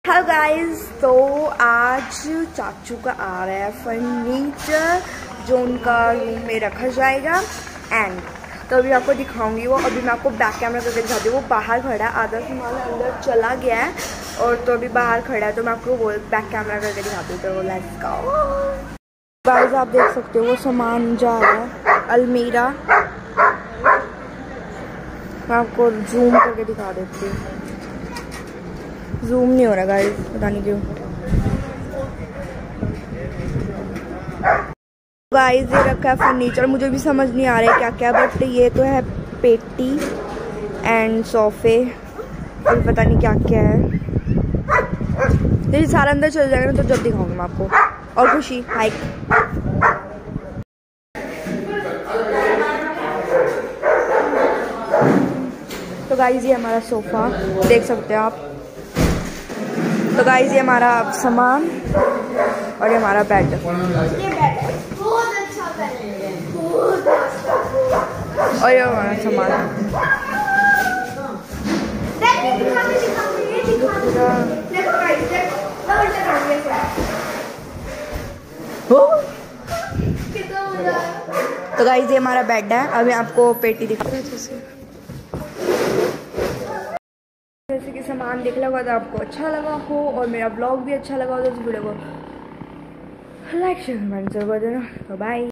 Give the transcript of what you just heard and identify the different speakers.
Speaker 1: Hello guys, तो आज चाचू का आ रहा है फर्नीचर जो उनका रूम में रखा जाएगा। एंड तो अभी आपको दिखाऊंगी वो। अभी मैं आपको बैक कैमरा करके दिखाती हूँ। वो बाहर खड़ा है, आधा सामान अंदर चला गया है और तो अभी बाहर खड़ा है। तो मैं आपको वो बैक कैमरा करके दिखाती हूँ। तो लेट्स गो गाइस, आप देख सकते हो वो सामान जा रहा है अलमीरा। मैं आपको जूम करके दिखा देती हूँ। जूम नहीं हो रहा गाइस, पता नहीं क्यों। गाइस ये रखा है फर्नीचर, मुझे भी समझ नहीं आ रहा है क्या क्या, बट ये तो है पेटी एंड सोफे और पता नहीं क्या क्या है। ये सारा अंदर चल जाएगा ना तो जब दिखाऊंगी मैं आपको। और खुशी हाइक। तो गाइस ये हमारा सोफा देख सकते हो आप। तो गाइस ये हमारा सामान और ये हमारा बेड।
Speaker 2: बहुत अच्छा बेड है, बहुत
Speaker 1: और ये हमारा सामान। तो गाइस ये हमारा बेड है। अभी आपको पेटी दिखाते हैं जैसे कि सामान देख लगा तो आपको अच्छा लगा हो और मेरा ब्लॉग भी अच्छा लगा हो तो इस वीडियो को लाइक शेयर कमेंट जरूर कर देना। तो बाय।